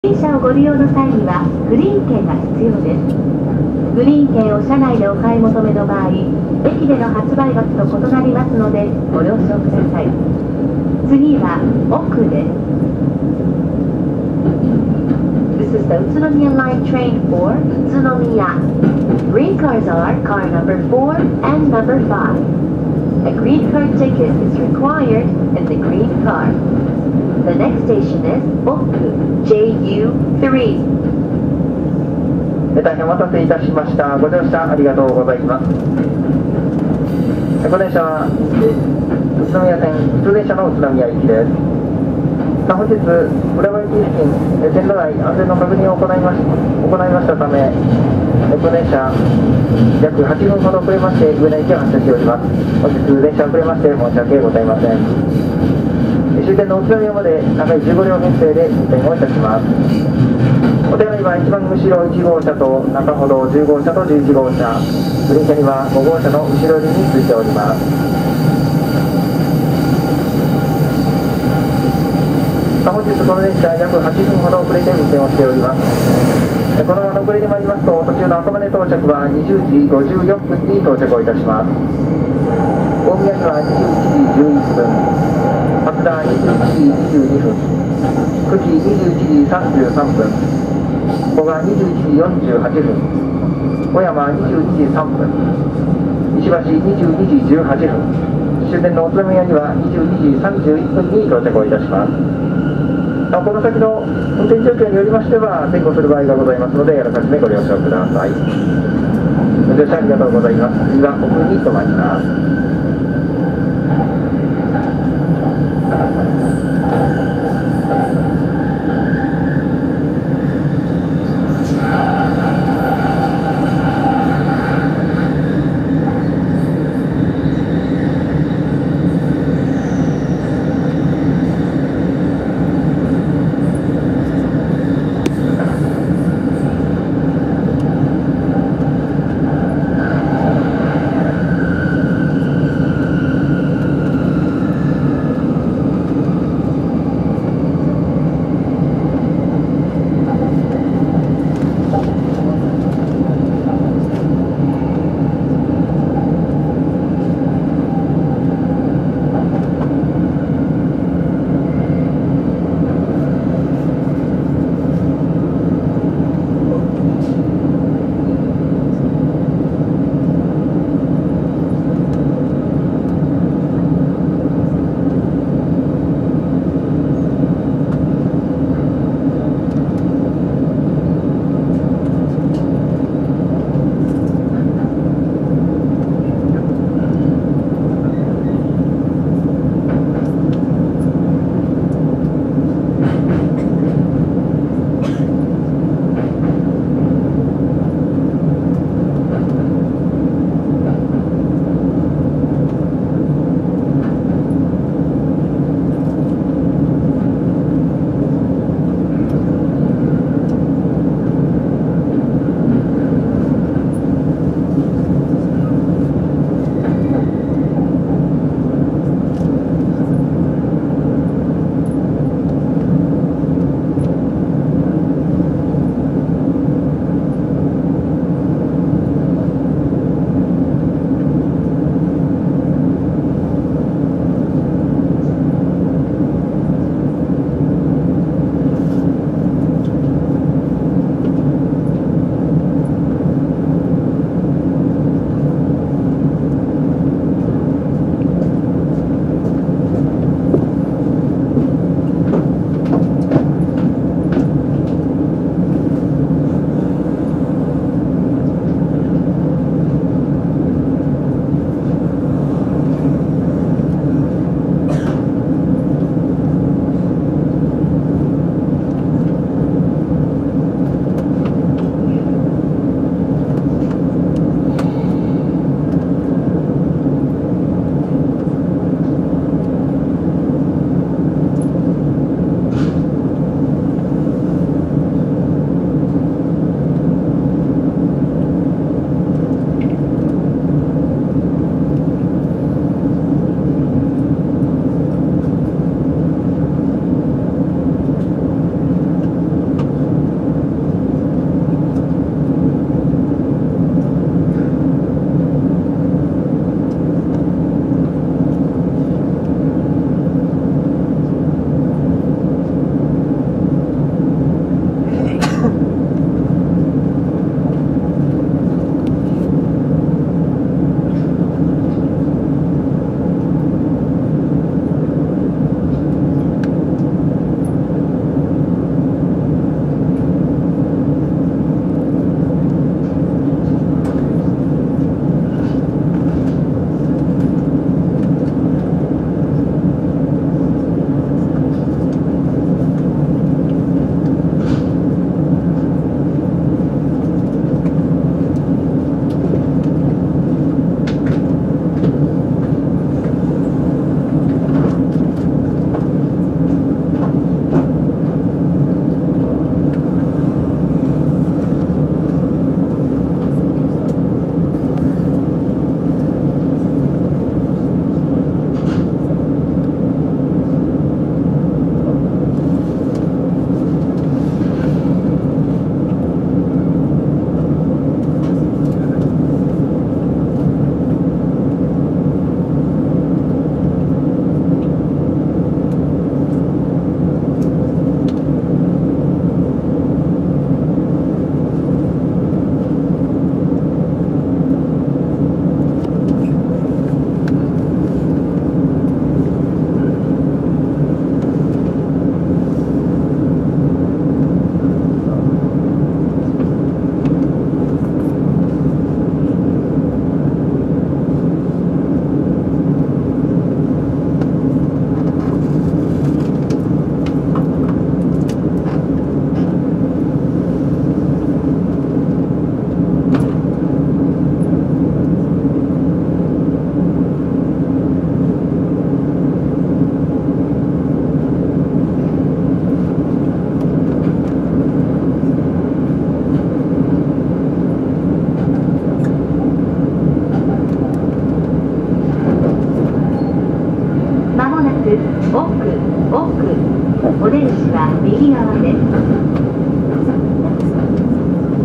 電車をご利用の際にはグリーン券が必要です。グリーン券を車内でお買い求めの場合、駅での発売額と異なりますのでご了承ください。次は奥です。This is the Utsunomiya Line train for Utsunomiya. Green cars are car number 4 and number 5. A green card ticket is required in the green car. The next station is Oku, JU3. 大変お待たせいたしました。ご乗車ありがとうございます。この電車は宇都宮線普通電車の宇都宮行きです。本日浦和駅付近線路内安全の確認を行いましたため、この電車約8分ほど遅れまして上野駅を発車しております。本日電車遅れまして申し訳ございません。終点の宇都宮まで長い15両編成で運転をいたします。お手洗いは一番後ろ1号車と中ほど10号車と11号車、グリーン車には5号車の後ろについております。本日この電車約8分ほど遅れて運転をしております。このまま遅れでまいりますと途中の赤羽到着は20時54分に到着をいたします。大宮には21時11分、松田21時22分、久喜21時33分、古賀21時48分、小山22時3分、石橋22時18分、終点の宇都宮には22時31分に到着をいたします。この先の運転状況によりましては前後する場合がございますので、あらかじめご了承ください。ご乗車ありがとうございます。次は奥に停まります。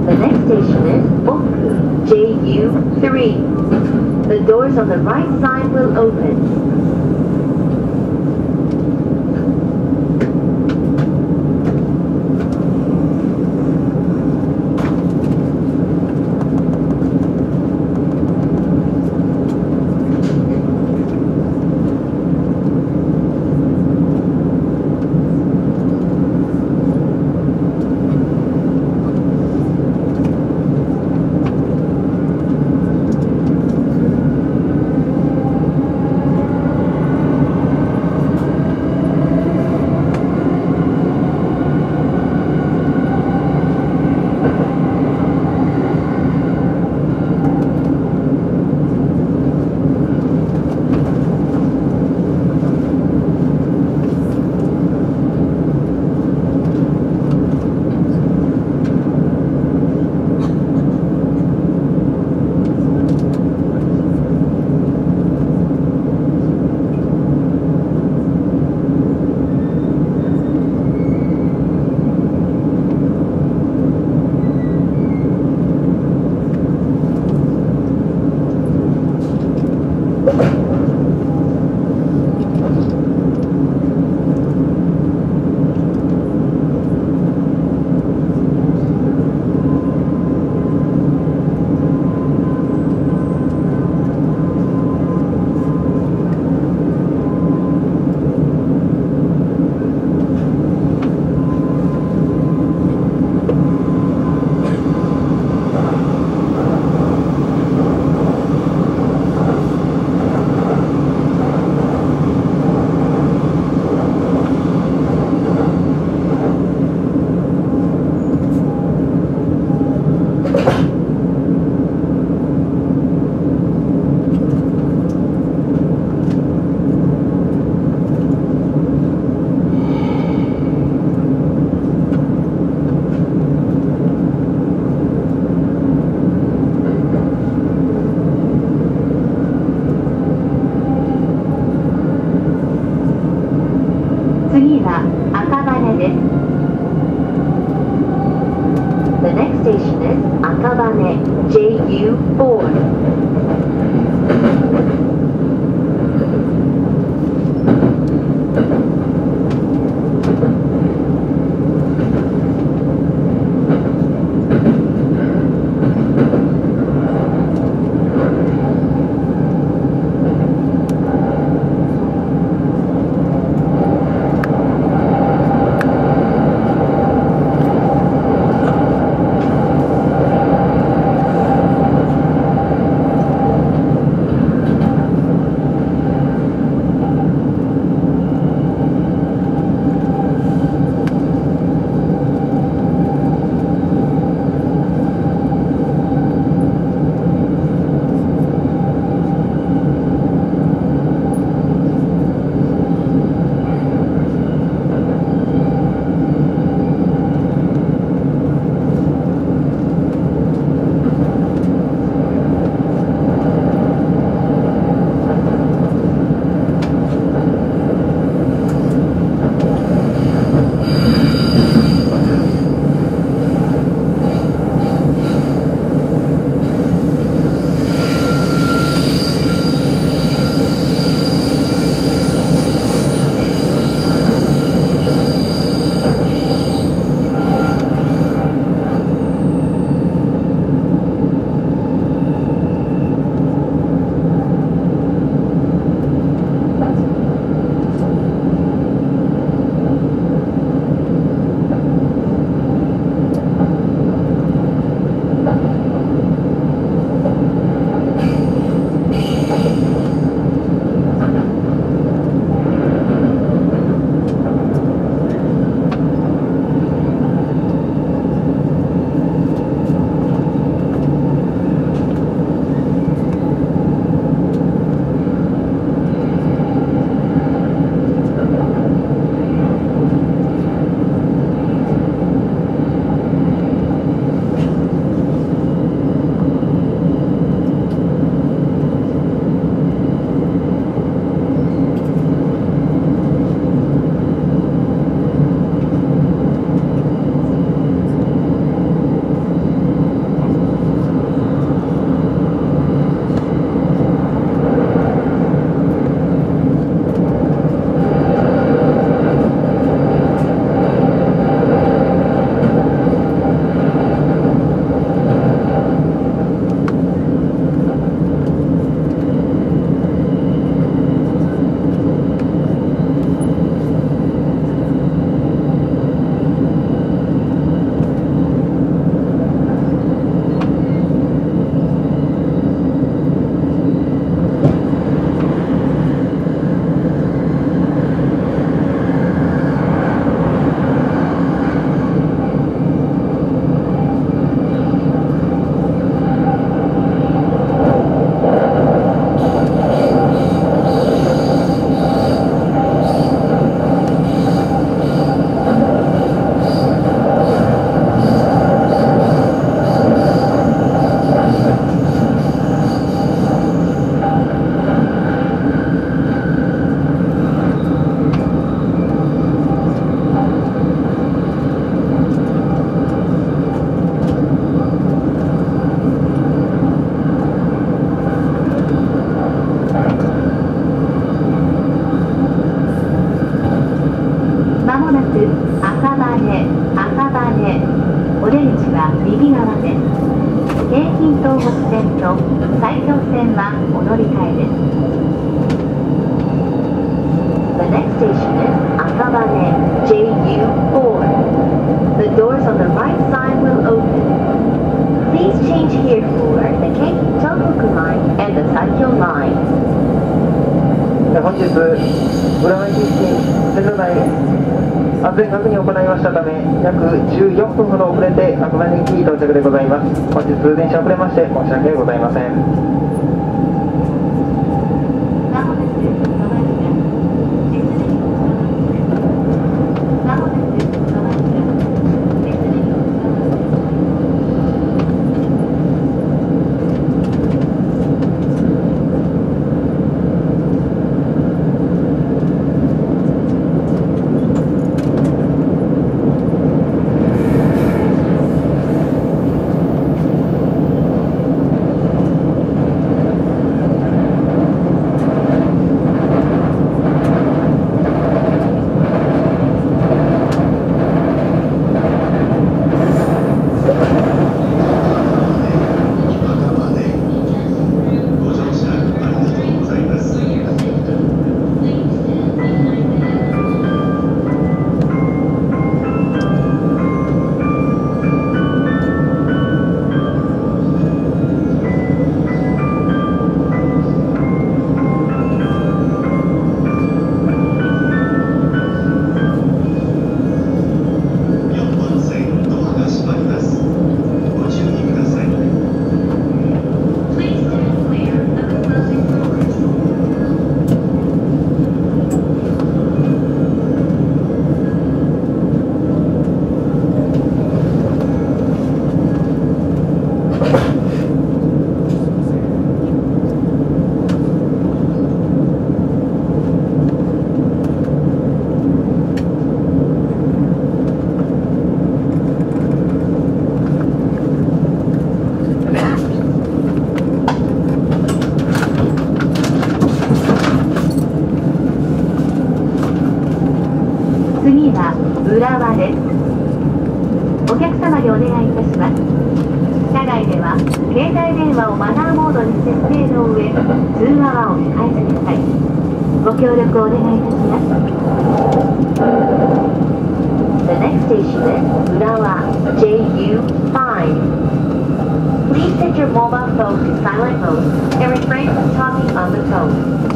The next station is Oku, JU3. The doors on the right side will open. 次は赤羽です。The next station is 赤羽 JU4. 右側です。京浜東北線と埼京線はお乗り換えです。The next station is Akabane JU4. The doors on the right side will open. Please change here for the Keiki Tohoku line and the Saikyo line. 本日、浦和駅付近、線路内、安全確認を行いましたため、約14分ほど遅れて赤羽駅到着でございます。本日、電車遅れまして申し訳ございません。 浦和です。お客様にお願いいたします。車外では携帯電話をマナーモードに設定の上、通話はお控えください。ご協力をお願いいたします。The next station is 浦和 JU5. Please set your mobile phone to silent mode and refrain from talking on the phone.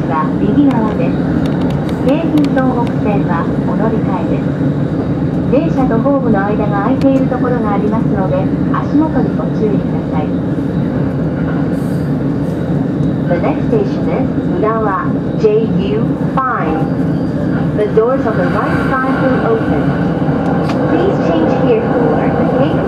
は右側です。京浜東北線はお乗り換えです。電車とホームの間が空いているところがありますので、足元にご注意ください。The next station is Urawa JU5. The doors on the right side will open. Please change here for the